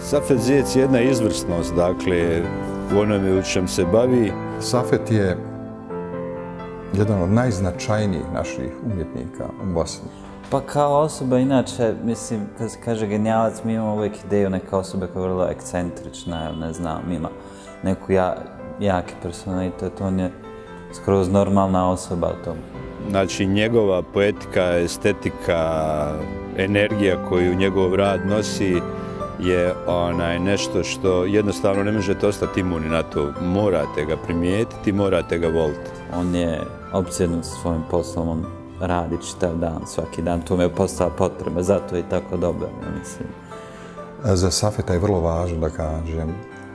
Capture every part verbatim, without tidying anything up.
Safet Zec je jedna izvrsnost, dakle, u onome u čem se bavi. Safet je jedan od najznačajnijih naših umjetnika u Bosni. Pa kao osoba, inače, mislim, kad se kaže genijalac, mi imamo uvijek ideju neke osobe koja je vrlo ekscentrična, ne znam, ima neku ja, jaki personalitet, on je skroz normalna osoba u tom. Znači, njegova poetika, estetika, energija koju njegov rad nosi je onaj nešto što jednostavno ne možete ostati imuni na to. Morate ga primijetiti, morate ga voliti. On je opsjednut svojim poslom, on radi čitav dan, svaki dan. To mi je postala potreba, zato je tako dobar, ja mislim. Za Safeta je vrlo važno da kažem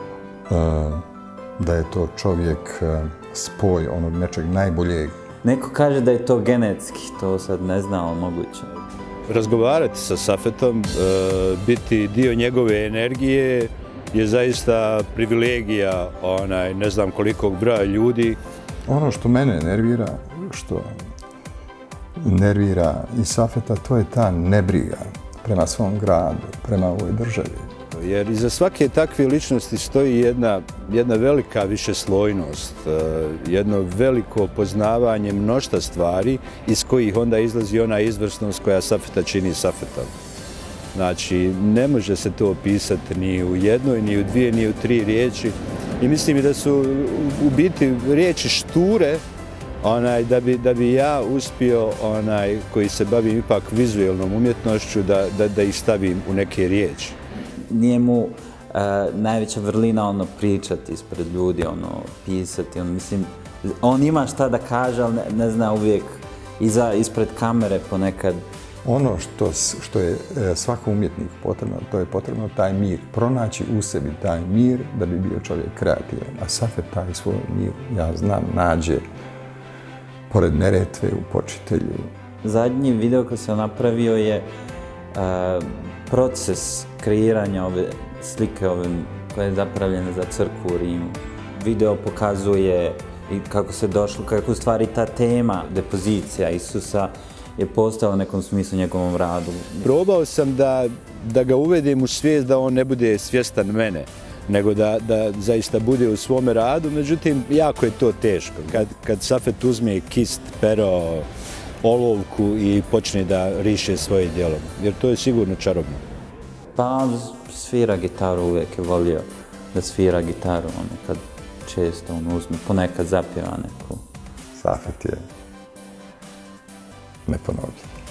da je to čovjek spoj onog nečeg najboljeg. Neko kaže da je to genetski, to sad ne znam, ali moguće. Razgovarati sa Safetom, biti dio njegove energije je zaista privilegija onaj, ne znam kolikog broja ljudi. Ono što mene nervira, što nervira i Safeta, to je ta nebriga prema svom gradu, prema ovoj državi. Jer iza svake takve ličnosti stoji jedna, jedna velika višeslojnost, jedno veliko poznavanje mnošta stvari iz kojih onda izlazi ona izvrsnost koja Safeta čini Safetom. Znači, ne može se to opisati ni u jednoj, ni u dvije, ni u tri riječi. I mislim da su u biti riječi šture onaj, da, bi, da bi ja uspio, onaj, koji se bavim ipak vizualnom umjetnošću, da, da, da ih stavim u neke riječi. Nije mu uh, najveća vrlina ono pričati ispred ljudi, ono pisati, on mislim, on ima šta da kaže, ali ne, ne zna uvijek iza, ispred kamere ponekad. Ono što, što je svakom umjetniku potrebno, to je potrebno taj mir, pronaći u sebi taj mir da bi bio čovjek kreativan. A Safet taj svoj mir, ja znam, nađe pored Neretve u Počitelju. Zadnji video koji sam napravio je uh, proces kreiranja ove slike ove, koja je zapravljena za crkvu u Rimu. Video pokazuje i kako se došlo, kako u stvari ta tema, depozicija Isusa, je postala u nekom smislu njegovom radu. Probao sam da, da ga uvedem u svijest da on ne bude svjestan mene, nego da, da zaista bude u svome radu, međutim, jako je to teško. Kad, kad Safet uzme kist, pero, olovku i počne da riše svoje djelo, jer to je sigurno čarobno. Pa on svira gitaru, uvijek je volio da svira gitaru, ono, kad često on uzme, ponekad zapjeva neku. Safet je neponovljiv.